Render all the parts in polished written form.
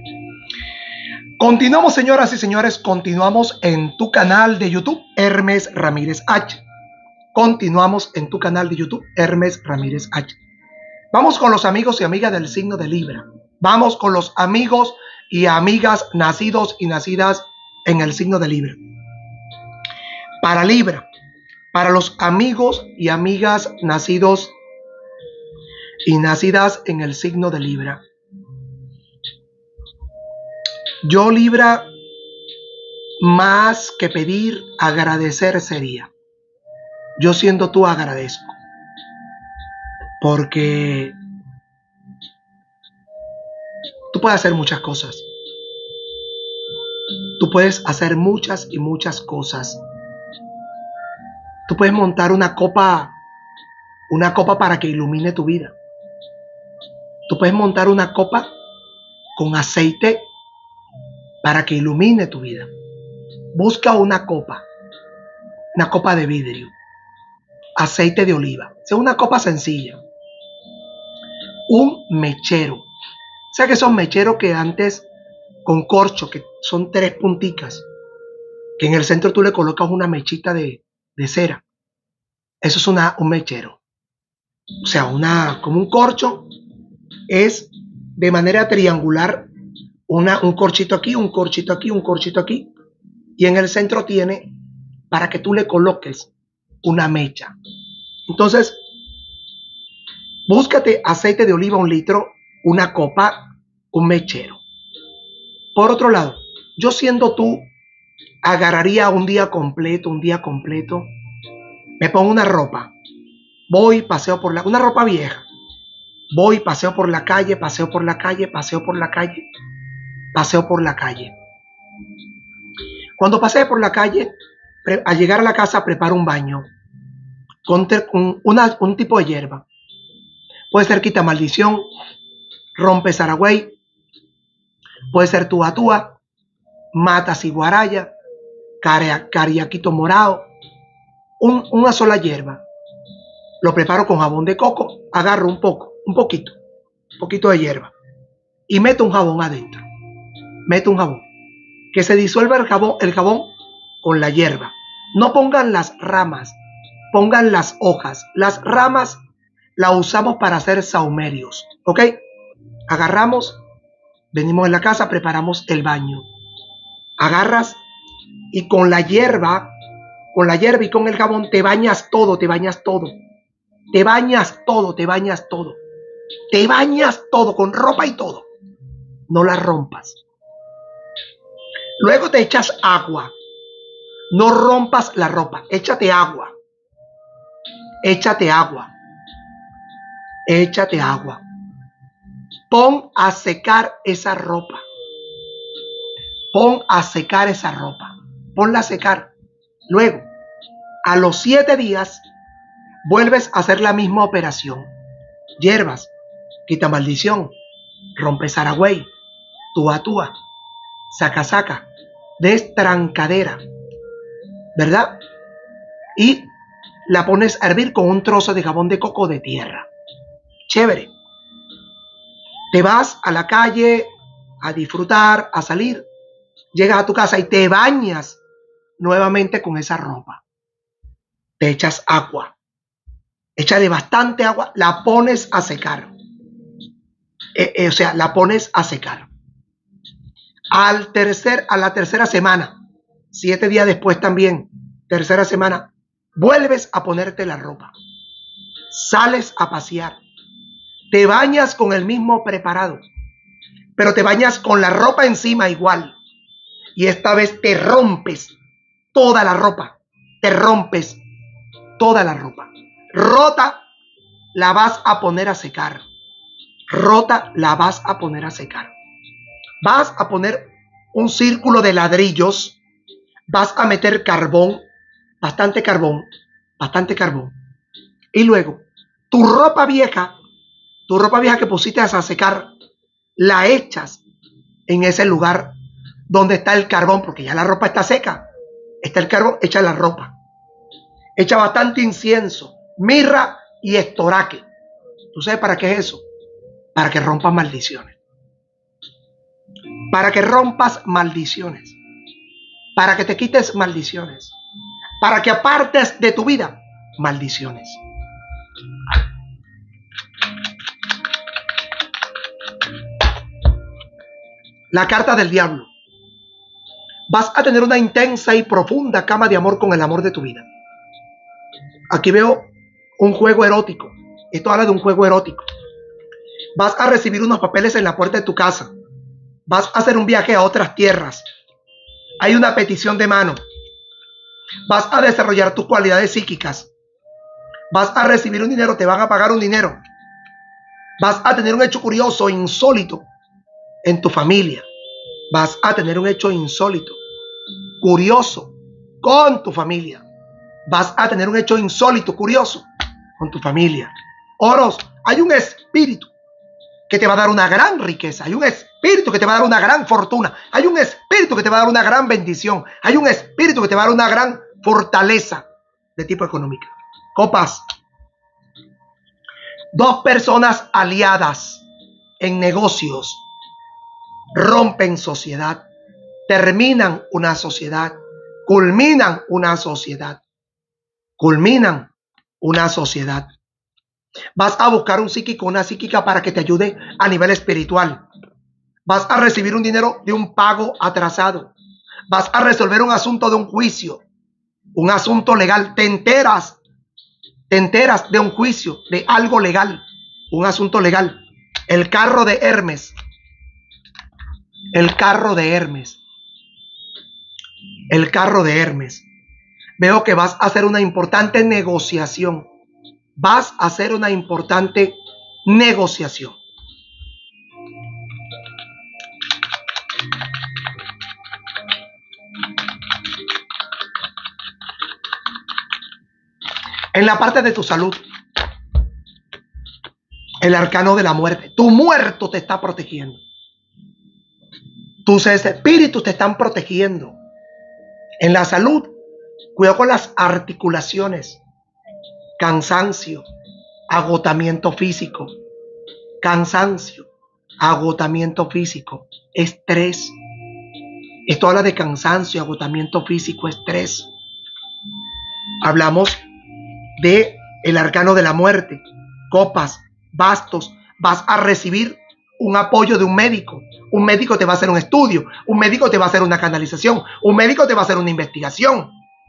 Continuamos, señoras y señores, continuamos en tu canal de YouTube, Hermes Ramírez H. Continuamos en tu canal de YouTube, Hermes Ramírez H. Vamos con los amigos y amigas del signo de Libra. Vamos con los amigos y amigas nacidos y nacidas en el signo de Libra. Para Libra, para los amigos y amigas nacidos y nacidas en el signo de Libra. Yo, Libra, más que pedir, agradecer sería. Yo siendo tú agradezco. Porque tú puedes hacer muchas cosas. Tú puedes hacer muchas y muchas cosas. Tú puedes montar una copa para que ilumine tu vida. Tú puedes montar una copa con aceite para que ilumine tu vida. Busca una copa de vidrio, aceite de oliva, sea una copa sencilla, un mechero, o sea que son mecheros que antes con corcho, que son 3 punticas, que en el centro tú le colocas una mechita de cera. Eso es un mechero, o sea, como un corcho, es de manera triangular, un corchito aquí, un corchito aquí, un corchito aquí, y en el centro tiene para que tú le coloques una mecha. Entonces, búscate aceite de oliva 1 litro, una copa, un mechero. Por otro lado, yo siendo tú, agarraría un día completo, me pongo una ropa, voy, paseo por una ropa vieja, voy, paseo por la calle, paseo por la calle, paseo por la calle, paseo por la calle. Cuando pasee por la calle, al llegar a la casa, preparo un baño con un tipo de hierba. Puede ser quita maldición, rompe saragüey, puede ser túa, mata ciguaraya, cariaquito morado, una sola hierba. Lo preparo con jabón de coco, agarro un poquito de hierba y meto un jabón adentro. Meto un jabón. Que se disuelva el jabón con la hierba. No pongan las ramas, pongan las hojas. Las ramas las usamos para hacer saumerios, ¿ok? Agarramos, venimos en la casa, preparamos el baño. Agarras y con la hierba y con el jabón te bañas todo. Te bañas todo, con ropa y todo. No la rompas. Luego te echas agua. No rompas la ropa. Échate agua. Pon a secar esa ropa. Ponla a secar. Luego, a los 7 días, vuelves a hacer la misma operación. Hierbas, quita maldición, rompe saragüey, túa, saca, destrancadera, ¿verdad? Y la pones a hervir con un trozo de jabón de coco de tierra. Chévere. Te vas a la calle a disfrutar, a salir. Llegas a tu casa y te bañas nuevamente con esa ropa. Te echas agua. Échale bastante agua. La pones a secar. La pones a secar. A la tercera semana, 7 días después también, tercera semana, vuelves a ponerte la ropa. Sales a pasear. Te bañas con el mismo preparado, pero te bañas con la ropa encima igual. Y esta vez te rompes toda la ropa. Rota la vas a poner a secar. Vas a poner un círculo de ladrillos. Vas a meter carbón, bastante carbón. Y luego, tu ropa vieja que pusiste a secar, la echas en ese lugar donde está el carbón, porque ya la ropa está seca. Está el carbón, echa la ropa. Echa bastante incienso, mirra y estoraque. ¿Tú sabes para qué es eso? Para que rompa maldiciones. para que rompas maldiciones, para que te quites maldiciones, para que apartes de tu vida maldiciones. La carta del diablo. Vas a tener una intensa y profunda cama de amor con el amor de tu vida. Aquí veo un juego erótico. Esto habla de un juego erótico. Vas a recibir unos papeles en la puerta de tu casa. Vas a hacer un viaje a otras tierras. Hay una petición de mano. Vas a desarrollar tus cualidades psíquicas. Vas a recibir un dinero, te van a pagar un dinero. Vas a tener un hecho curioso, insólito en tu familia. Vas a tener un hecho insólito, curioso con tu familia. Vas a tener un hecho insólito, curioso con tu familia. Oros, hay un espíritu que te va a dar una gran riqueza. Hay un espíritu que te va a dar una gran fortuna. Hay un espíritu que te va a dar una gran bendición. Hay un espíritu que te va a dar una gran fortaleza de tipo económica. Copas. Dos personas aliadas en negocios rompen sociedad, terminan una sociedad, culminan una sociedad, culminan una sociedad. Vas a buscar un psíquico, una psíquica para que te ayude a nivel espiritual. Vas a recibir un dinero de un pago atrasado. Vas a resolver un asunto de un juicio, un asunto legal. Te enteras de un juicio, de algo legal, un asunto legal. El carro de Hermes. El carro de Hermes. El carro de Hermes. Veo que vas a hacer una importante negociación. Vas a hacer una importante negociación. En la parte de tu salud, el arcano de la muerte. Tu muerto te está protegiendo. Tus espíritus te están protegiendo. En la salud, cuidado con las articulaciones. Cansancio, agotamiento físico. Cansancio, agotamiento físico, estrés. Esto habla de cansancio, agotamiento físico, estrés. Hablamos de el arcano de la muerte, copas, bastos. Vas a recibir un apoyo de un médico. Un médico te va a hacer un estudio, un médico te va a hacer una canalización, un médico te va a hacer una investigación.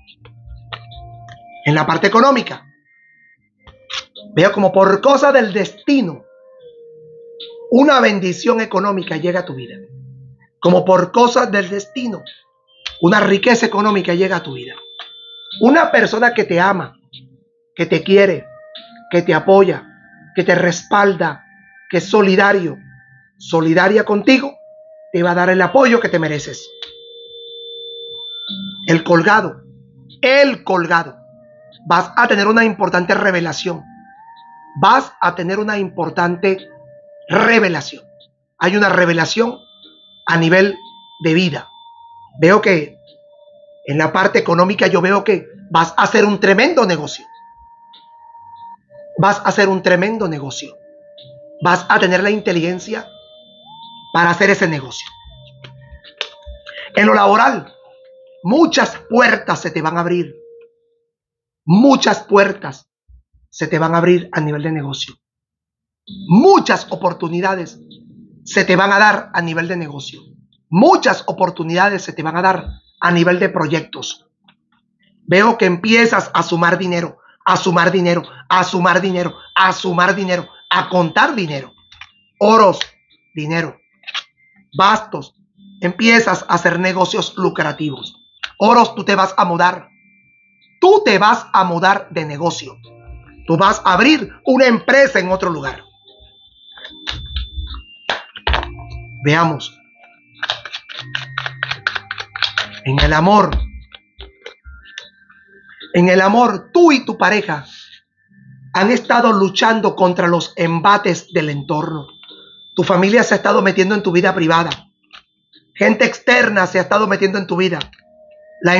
En la parte económica, veo como por cosa del destino, una bendición económica llega a tu vida. Como por cosas del destino, una riqueza económica llega a tu vida. Una persona que te ama, que te quiere, que te apoya, que te respalda, que es solidario, solidaria contigo, te va a dar el apoyo que te mereces. El colgado. Vas a tener una importante revelación. Vas a tener una importante revelación. Hay una revelación a nivel de vida. Veo que en la parte económica yo veo que vas a hacer un tremendo negocio. Vas a hacer un tremendo negocio. Vas a tener la inteligencia para hacer ese negocio. En lo laboral, muchas puertas se te van a abrir. Muchas puertas se te van a abrir a nivel de negocio. Muchas oportunidades se te van a dar a nivel de negocio. Muchas oportunidades se te van a dar a nivel de proyectos. Veo que empiezas a sumar dinero, a sumar dinero, a sumar dinero, a sumar dinero, a contar dinero. Oros, dinero. Bastos, empiezas a hacer negocios lucrativos. Oros, tú te vas a mudar. Tú te vas a mudar de negocio. Tú vas a abrir una empresa en otro lugar. Veamos. En el amor, tú y tu pareja han estado luchando contra los embates del entorno. Tu familia se ha estado metiendo en tu vida privada. Gente externa se ha estado metiendo en tu vida. La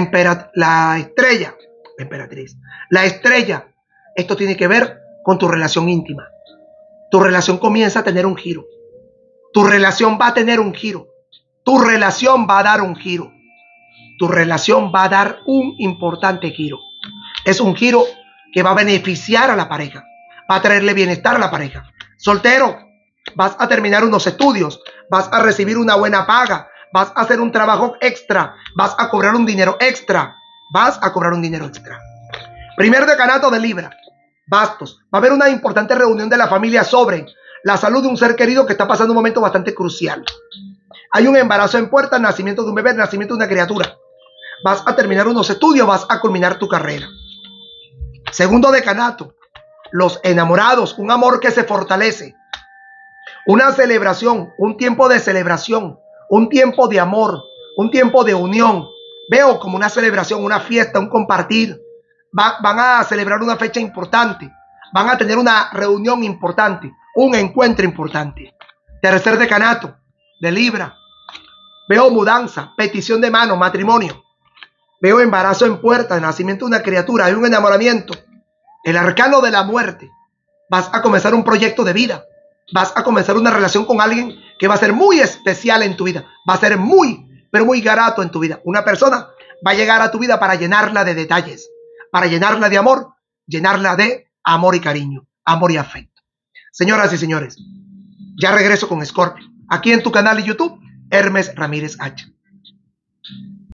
estrella. Esto tiene que ver con tu relación íntima. Tu relación comienza a tener un giro. Tu relación va a tener un giro. Tu relación va a dar un giro. Tu relación va a dar un importante giro. Es un giro que va a beneficiar a la pareja. Va a traerle bienestar a la pareja. Soltero, vas a terminar unos estudios. Vas a recibir una buena paga. Vas a hacer un trabajo extra. Vas a cobrar un dinero extra. Vas a cobrar un dinero extra. Primer decanato de Libra. Bastos. Va a haber una importante reunión de la familia sobre la salud de un ser querido que está pasando un momento bastante crucial. Hay un embarazo en puerta, nacimiento de un bebé, nacimiento de una criatura. Vas a terminar unos estudios, vas a culminar tu carrera. Segundo decanato, los enamorados, un amor que se fortalece. Una celebración, un tiempo de celebración, un tiempo de amor, un tiempo de unión. Veo como una celebración, una fiesta, un compartir. Van a celebrar una fecha importante. Van a tener una reunión importante, un encuentro importante. Tercer decanato de Libra. Veo mudanza, petición de mano, matrimonio. Veo embarazo en puerta, nacimiento de una criatura, hay un enamoramiento. El arcano de la muerte. Vas a comenzar un proyecto de vida. Vas a comenzar una relación con alguien que va a ser muy especial en tu vida. Va a ser muy, pero muy grato en tu vida. Una persona va a llegar a tu vida para llenarla de detalles, para llenarla de amor, llenarla de amor y cariño, amor y afecto. Señoras y señores, ya regreso con Escorpio, aquí en tu canal de YouTube, Hermes Ramírez H.